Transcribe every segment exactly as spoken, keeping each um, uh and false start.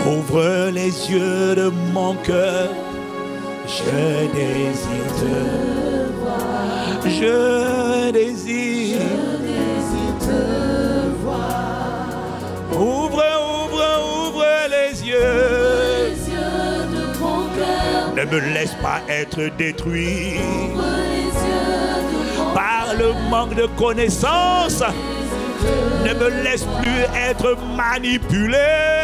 Ouvre les yeux de mon cœur, je désire te voir. Je désire, je désire te voir. Ouvre, ouvre, ouvre les yeux. Les yeux de mon cœur. Ne me laisse pas être détruit. Ouvre les yeux de mon par le manque de connaissances. Ne me laisse plus être manipulé.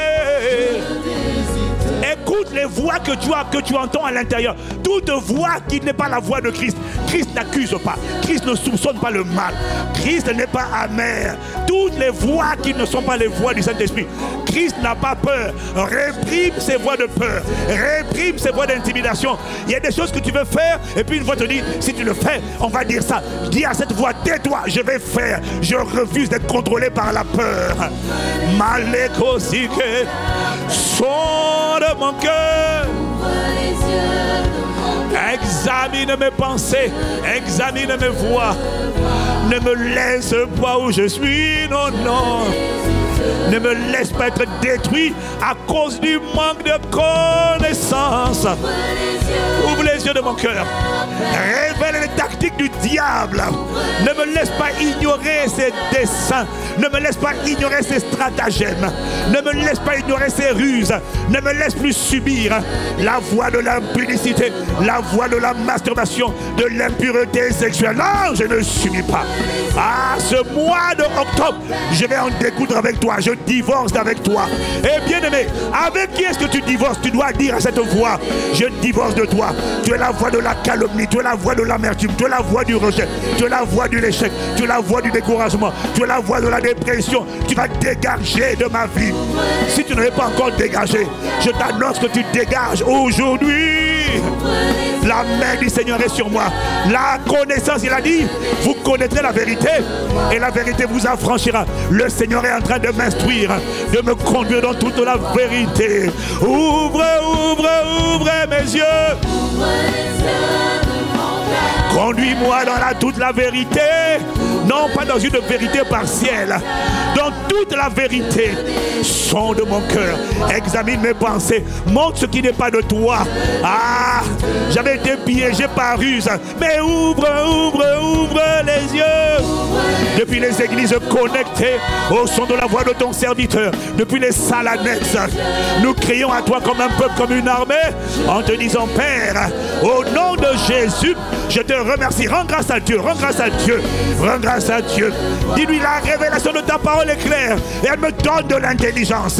Écoute les voix que tu as, que tu entends à l'intérieur. Toute voix qui n'est pas la voix de Christ. Christ n'accuse pas. Christ ne soupçonne pas le mal. Christ n'est pas amer. Toutes les voix qui ne sont pas les voix du Saint-Esprit. Christ n'a pas peur. Réprime ces voix de peur. Réprime ces voix d'intimidation. Il y a des choses que tu veux faire et puis une voix te dit, si tu le fais, on va dire ça. Dis à cette voix, tais-toi, je vais faire. Je refuse d'être contrôlé par la peur. Malékosike, son de mon cœur. Examine mes pensées, examine mes voix. Ne me laisse pas où je suis, non, non. Ne me laisse pas être détruit à cause du manque de connaissance. Ouvre les yeux de mon cœur. Révèle les tactiques du diable. Ne me laisse pas ignorer ses desseins. Ne me laisse pas ignorer ses stratagèmes. Ne me laisse pas ignorer ses ruses. Ne me laisse plus subir la voie de l'impudicité, la voie de la masturbation, de l'impureté sexuelle. Non, je ne subis pas. Ah, ce mois de octobre, je vais en découdre avec toi. Je divorce avec toi. Et bien aimé, avec qui est-ce que tu divorces? Tu dois dire à cette voix, je divorce de toi. Tu es la voix de la calomnie, tu es la voix de l'amertume, tu es la voix du rejet, tu es la voix de l'échec, tu es la voix du découragement, tu es la voix de la dépression. Tu vas dégager de ma vie. Si tu n'avais pas encore dégagé, je t'annonce que tu dégages aujourd'hui. La main du Seigneur est sur moi. La connaissance, il a dit, vous connaîtrez la vérité et la vérité vous affranchira. Le Seigneur est en train de m'instruire, de me conduire dans toute la vérité. Ouvre, ouvre, ouvre mes yeux. Conduis-moi dans la, toute la vérité. Non, pas dans une vérité partielle. Dans toute la vérité. Sonde mon cœur. Examine mes pensées. Montre ce qui n'est pas de toi. Ah, j'avais été piégé par ruse. Mais ouvre, ouvre, ouvre les yeux. Depuis les églises connectées au son de la voix de ton serviteur. Depuis les salles annexes. Nous crions à toi comme un peuple, comme une armée. En te disant, Père, au nom de Jésus, je te remercie. Rends grâce à Dieu. Rends grâce à Dieu. Rends grâce à Dieu. Dis-lui, la révélation de ta parole est claire. Et elle me donne de l'intelligence.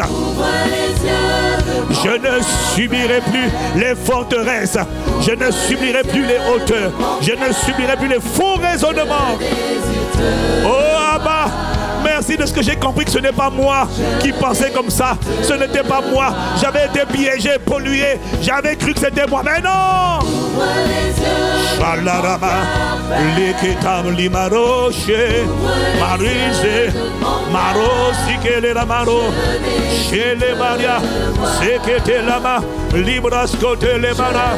Je ne subirai plus les forteresses. Je ne subirai plus les hauteurs. Je ne subirai plus les faux raisonnements. Oh Abba, merci de ce que j'ai compris que ce n'est pas moi qui pensais comme ça. Ce n'était pas moi. J'avais été piégé, pollué. J'avais cru que c'était moi. Mais non. Shalarama, Likitam Limaroche, Marise, Maro, Sikele Lamaro, Shele Maria, Sekete Lama, Libras Kote Lemara.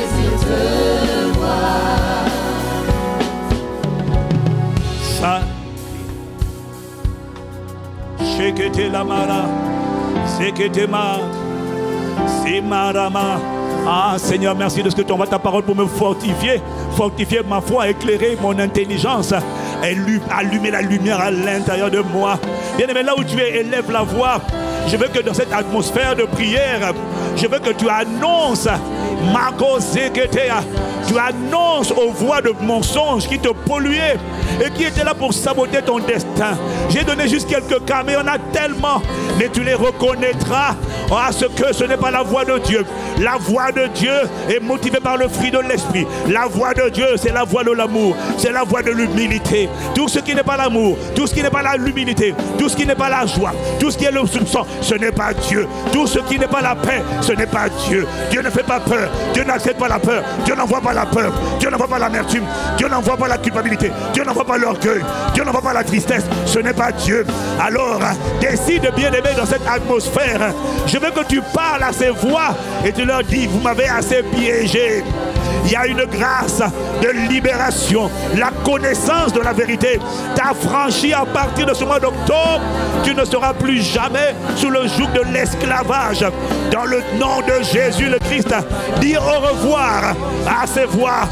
Sa Shekete Lamara, Sekete Ma, Simarama. Ah Seigneur, merci de ce que tu envoies ta parole pour me fortifier, fortifier ma foi, éclairer mon intelligence, et allumer la lumière à l'intérieur de moi. Bien aimé, là où tu es, élève la voix. Je veux que dans cette atmosphère de prière, je veux que tu annonces, Marco Zeketea, tu annonces aux voix de mensonges qui te polluaient et qui étaient là pour saboter ton destin. J'ai donné juste quelques cas, mais il y en a tellement. Mais tu les reconnaîtras à ce que ce n'est pas la voix de Dieu. La voix de Dieu est motivée par le fruit de l'esprit. La voix de Dieu, c'est la voix de l'amour. C'est la voix de l'humilité. Tout ce qui n'est pas l'amour, tout ce qui n'est pas l'humilité, tout ce qui n'est pas la joie, tout ce qui est le soupçon, ce n'est pas Dieu. Tout ce qui n'est pas la paix, ce n'est pas Dieu. Dieu ne fait pas peur. Dieu n'accepte pas la peur. Dieu n'envoie pas la peur. Dieu n'envoie pas l'amertume. Dieu n'envoie pas la culpabilité. Dieu n'envoie pas l'orgueil. Dieu n'envoie pas la tristesse. Ce n'est pas Dieu. Alors, décide bien aimer dans cette atmosphère. Je veux que tu parles à ces voix et tu leur dis, vous m'avez assez piégé. Il y a une grâce de libération. La connaissance de la vérité t'a franchi à partir de ce mois d'octobre. Tu ne seras plus jamais sous le joug de l'esclavage. Dans le nom de Jésus le Christ, dis au revoir à ces voix.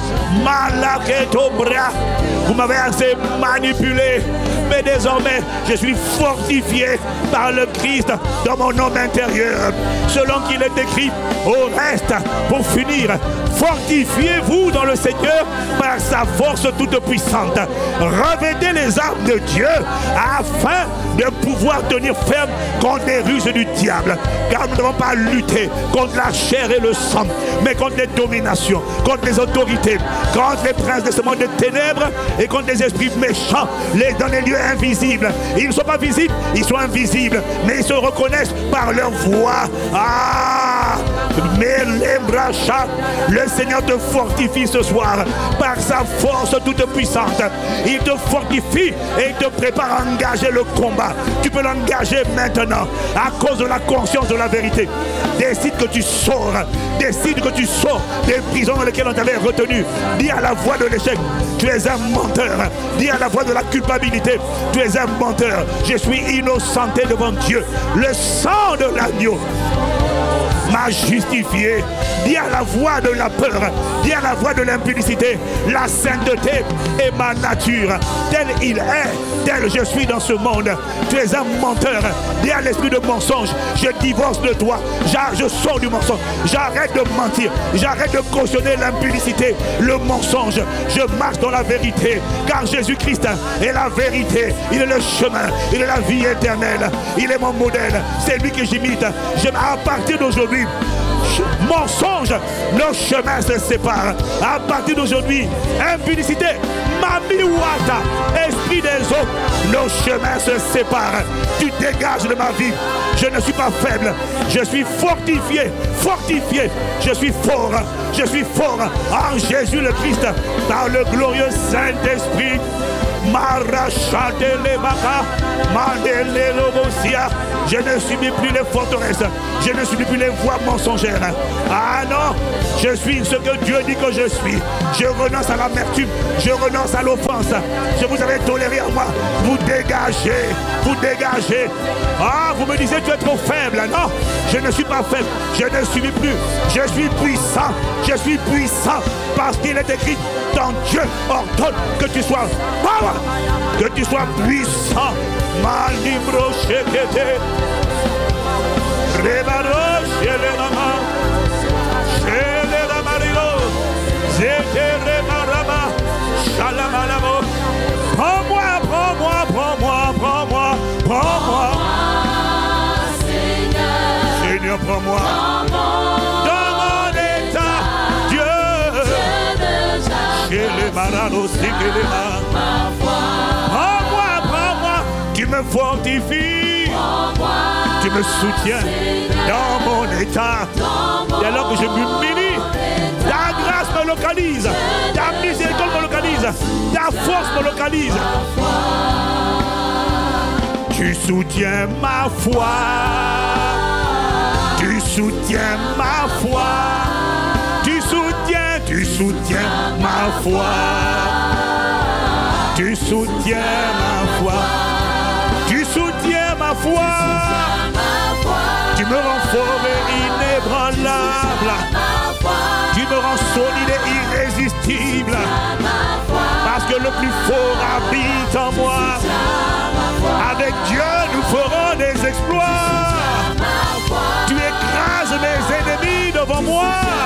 Malaketobra. Vous m'avez assez manipulé, mais désormais je suis fortifié par le Christ dans mon homme intérieur. Selon qu'il est écrit, au reste, pour finir, fortifiez-vous dans le Seigneur par sa force toute puissante. Revêtez les armes de Dieu afin de pouvoir tenir ferme contre les ruses du diable. Car nous ne devons pas lutter contre la chair et le sang, mais contre les dominations, contre les autorités, contre les princes de ce monde de ténèbres et contre les esprits méchants, les dans les lieux invisibles. Ils ne sont pas visibles, ils sont invisibles, mais ils se reconnaissent par leur voix. Ah, mais les bras chats, le Seigneur te fortifie ce soir par sa force toute puissante. Il te fortifie et il te prépare à engager le combat. Tu peux l'engager maintenant à cause de la conscience de la vérité. Décide que tu sors, décide que tu sors des prisons dans lesquelles on t'avait retenu. Dis à la voix de l'échec, tu es un menteur. Dis à la voix de la culpabilité, tu es un menteur. Je suis innocenté devant Dieu. Le sang de l'agneau m'a justifié. Dis à la voix de la peur, dis à la voix de l'impudicité, la sainteté est ma nature. Tel il est, tel je suis dans ce monde. Tu es un menteur. Dis à l'esprit de mensonge, je divorce de toi. Je sors du mensonge. J'arrête de mentir. J'arrête de cautionner l'impudicité, le mensonge. Je marche dans la vérité. Car Jésus-Christ est la vérité. Il est le chemin. Il est la vie éternelle. Il est mon modèle. C'est lui que j'imite. À partir d'aujourd'hui, mensonge, nos chemins se séparent. À partir d'aujourd'hui, impudicité, mamiwata, esprit des eaux, nos chemins se séparent. Tu dégages de ma vie. Je ne suis pas faible. Je suis fortifié, fortifié. Je suis fort. Je suis fort en Jésus le Christ, par le glorieux Saint-Esprit. Je ne subis plus les forteresses. Je ne subis plus les voix mensongères. Ah non, je suis ce que Dieu dit que je suis. Je renonce à l'amertume. Je renonce à l'offense. Je vous avais toléré à moi. Vous dégagez. Vous dégagez. Ah, vous me disiez tu es trop faible. Non, je ne suis pas faible. Je ne subis plus. Je suis puissant. Je suis puissant. Parce qu'il est écrit, ton Dieu ordonne que tu sois power, que tu sois puissant. Malibro shekete, rebaro shele mama, shele la marilo, zete remarama, shalamalamo. Prends-moi, prends-moi, prends-moi, prends-moi, prends-moi. Seigneur, Seigneur, prends-moi. Dans mon état, Dieu. Prends-moi, prends-moi, tu me fortifies, tu me soutiens dans mon état. Et alors que je m'humilie, ta grâce me localise, ta miséricorde me localise, ta force me localise. Tu soutiens ma foi, tu soutiens ma foi. Tu soutiens, tu soutiens ma foi. Tu soutiens ma foi. Tu soutiens ma foi. Tu me rends fort et inébranlable. Tu me rends solide et irrésistible. Parce que le plus fort habite en moi. Avec Dieu, nous ferons des exploits. Tu écrases mes ennemis devant moi.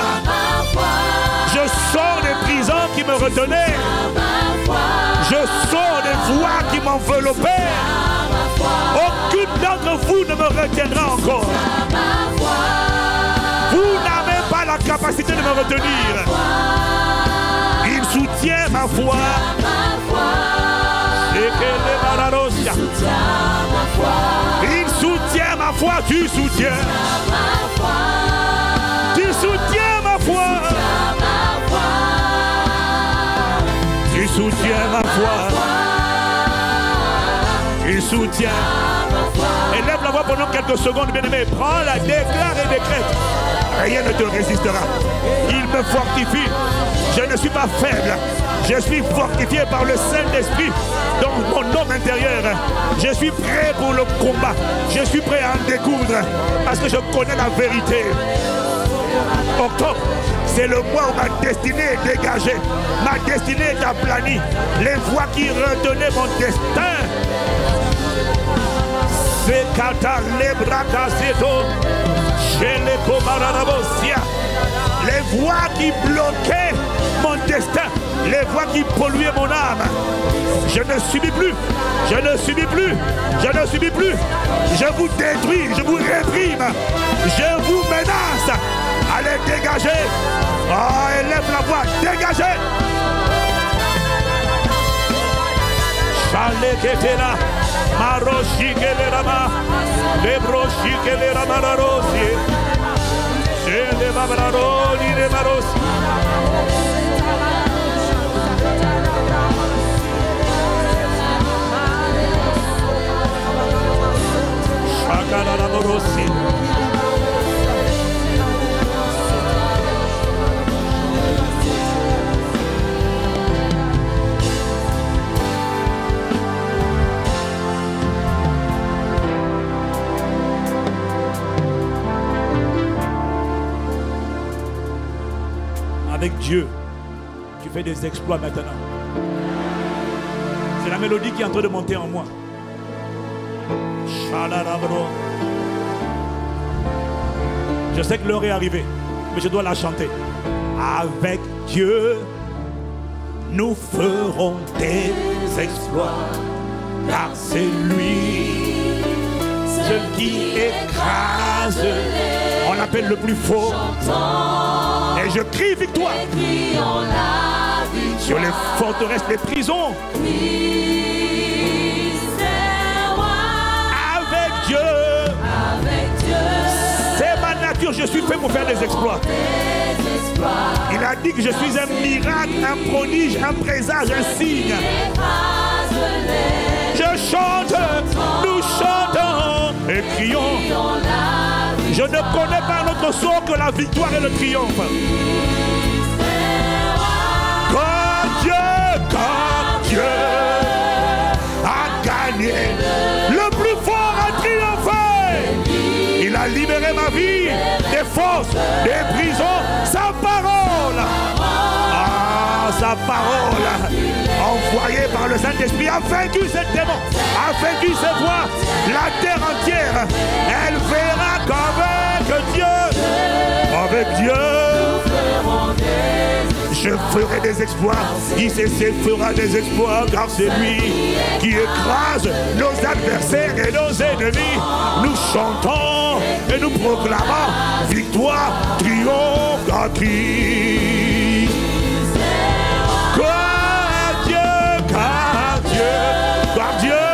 Je sors des prisons qui me retenaient. Je sors des voies qui m'enveloppaient. Aucune d'entre vous ne me retiendra encore. Vous n'avez pas la capacité de me retenir. Il soutient ma foi. Il soutient ma foi. Tu soutiens. Tu soutiens ma foi. Tu soutiens ma foi. Tu soutiens. Élève la voix pendant quelques secondes, bien-aimé. Prends la, déclare et décrète. rien ne te résistera. Il me fortifie. Je ne suis pas faible. Je suis fortifié par le Saint-Esprit dans mon homme intérieur. Je suis prêt pour le combat. Je suis prêt à en découdre parce que je connais la vérité. Octobre, c'est le mois où ma destinée est dégagée. Ma destinée est aplanie. Les voies qui retenaient mon destin. C'est Kata Lebrakaseto. Chez les Komararabosia. Les voies qui bloquaient mon destin. Les voies qui polluaient mon âme. Je ne subis plus. Je ne subis plus. Je ne subis plus. Je vous détruis. Je vous réprime. Je vous menace. Allez, dégagez. Oh, élève la voix. Dégagez. Chalet qui était là. Marochi qui est là. Les brochis qui est là. Les babaroni, les baros. Avec Dieu, tu fais des exploits maintenant. C'est la mélodie qui est en train de monter en moi. Je sais que l'heure est arrivée, mais je dois la chanter. Avec Dieu, nous ferons des exploits, car c'est lui, celui qui écrase. On l'appelle le plus fort. Et je crie victoire sur les forteresses, les prisons. Avec Dieu, c'est ma nature, je suis fait pour faire des exploits. Il a dit que je suis un miracle, un prodige, un présage, un signe. Je chante, nous chantons et crions. Je ne connais pas notre sort que la victoire et le triomphe. Quand Dieu, quand Dieu a gagné, le plus fort a triomphé. Il a libéré ma vie des forces, des prisons, sa parole. Ah, sa parole, envoyée par le Saint-Esprit, a vaincu cette démon, a vaincu ses voix. La terre entière, elle verra qu'avec Dieu, avec Dieu, je ferai des exploits. Il fera des exploits, car c'est lui qui écrase nos adversaires et nos ennemis. Nous chantons et nous proclamons victoire, triomphe à Christ. Car Dieu, car Dieu, car Dieu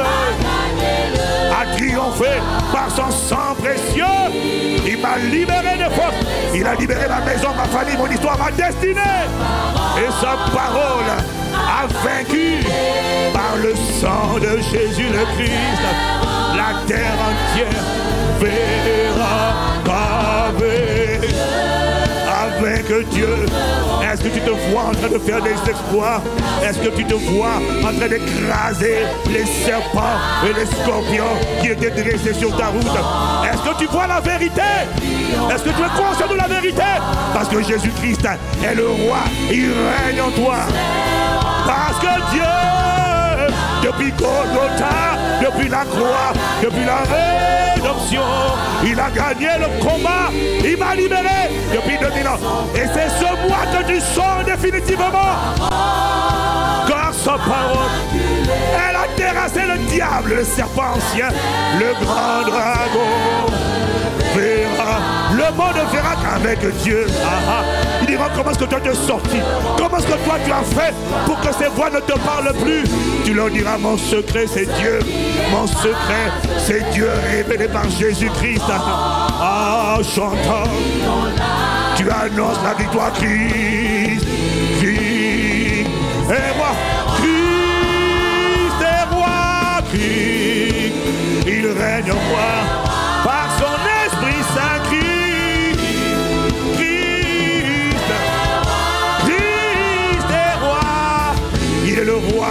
a triomphé par son sang précieux. Il m'a libéré de force. Il a libéré ma maison, ma famille, mon histoire, ma destinée. Et sa parole a vaincu par le sang de Jésus le Christ. La terre entière verra qu'avec avec Dieu. Est-ce que tu te vois en train de faire des exploits? Est-ce que tu te vois en train d'écraser les serpents et les scorpions qui étaient dressés sur ta route? Est-ce que tu vois la vérité? Est-ce que tu es conscient de la vérité? Parce que Jésus-Christ est le roi, il règne en toi. Parce que Dieu, depuis Golgotha, depuis la croix, depuis la rédemption, il a gagné le combat, il m'a libéré depuis deux mille ans. Et c'est ce mois que tu sors définitivement. Car sa parole, elle a terrassé le diable, le serpent ancien, le grand dragon. Verra, le monde ne verra qu'avec Dieu. Ah, ah. Il dira comment est-ce que toi tu es sorti, comment est-ce que toi tu as fait pour que ces voix ne te parlent plus. Tu leur diras mon secret c'est Dieu, mon secret c'est Dieu révélé par Jésus-Christ. Ah, chantant, tu annonces la victoire Christ, Christ et roi, Christ est roi, Christ, il règne en moi par son Esprit Saint, Christ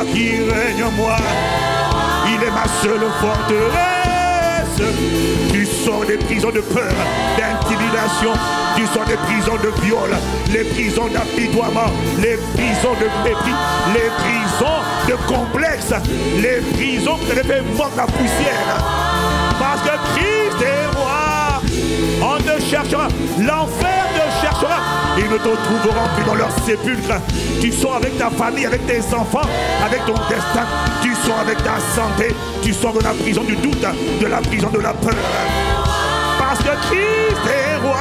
qui règne en moi. Il est ma seule forteresse. Tu sors des prisons de peur, d'intimidation. Tu sors des prisons de viol, les prisons d'apitoiement, les prisons de mépris, les prisons de complexe, les prisons qui te fait mordre la poussière. Parce que Christ est roi. On te cherchera, l'enfer te cherchera. Ils ne te trouveront plus dans leur sépulcre. Tu sors avec ta famille, avec tes enfants, avec ton destin. Tu sors avec ta santé. Tu sors de la prison du doute, de la prison de la peur. Parce que Christ est roi.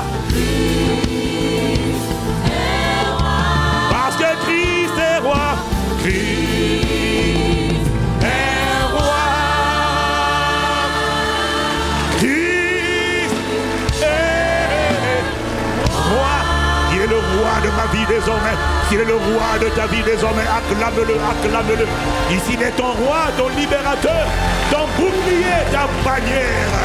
Parce que Christ est roi. Christ est roi. Christ est roi. Il est le roi de ma vie désormais. Il est le roi de ta vie désormais. Acclame-le, acclame-le. Ici il est ton roi, ton libérateur, ton bouclier, ta bannière.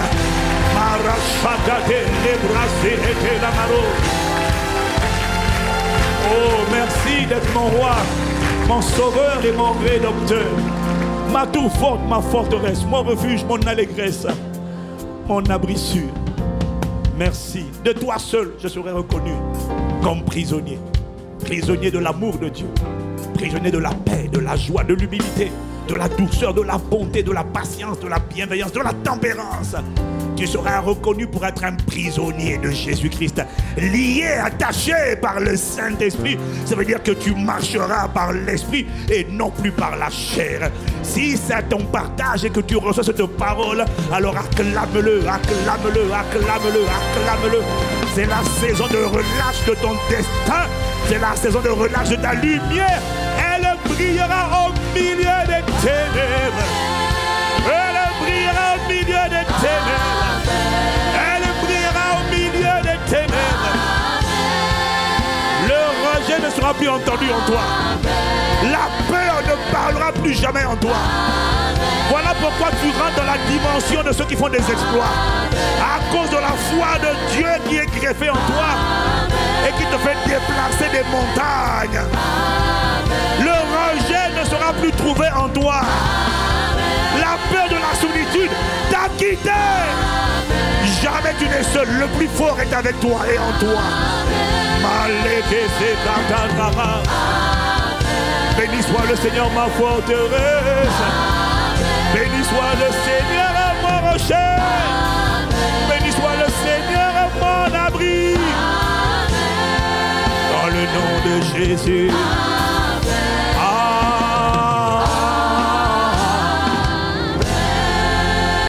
Oh, merci d'être mon roi, mon sauveur et mon rédempteur. Ma tour forte, ma forteresse, mon refuge, mon allégresse, mon abri sûr. Merci. De toi seul, je serai reconnu comme prisonnier. Prisonnier de l'amour de Dieu. Prisonnier de la paix, de la joie, de l'humilité, de la douceur, de la bonté, de la patience, de la bienveillance, de la tempérance. Tu seras reconnu pour être un prisonnier de Jésus-Christ, lié, attaché par le Saint-Esprit. Ça veut dire que tu marcheras par l'Esprit et non plus par la chair. Si c'est ton partage et que tu reçois cette parole, alors acclame-le, acclame-le, acclame-le, acclame-le. C'est la saison de relâche de ton destin. C'est la saison de relâche de ta lumière. Elle brillera au milieu des ténèbres. Elle brillera au milieu des ténèbres. Elle brillera au milieu des ténèbres. Le rejet ne sera plus entendu en toi. La peur ne parlera plus jamais en toi. Voilà pourquoi tu rentres dans la dimension de ceux qui font des exploits. À cause de la foi de Dieu qui est greffée en toi et qui te fait déplacer des montagnes. Le rejet ne sera plus trouvé en toi. La peur de la solitude t'a quitté. Jamais tu n'es seul. Le plus fort est avec toi et en toi. Béni soit le Seigneur ma forteresse. Béni soit le Seigneur mon rocher. Béni soit le Seigneur mon abri. Dans le nom de Jésus.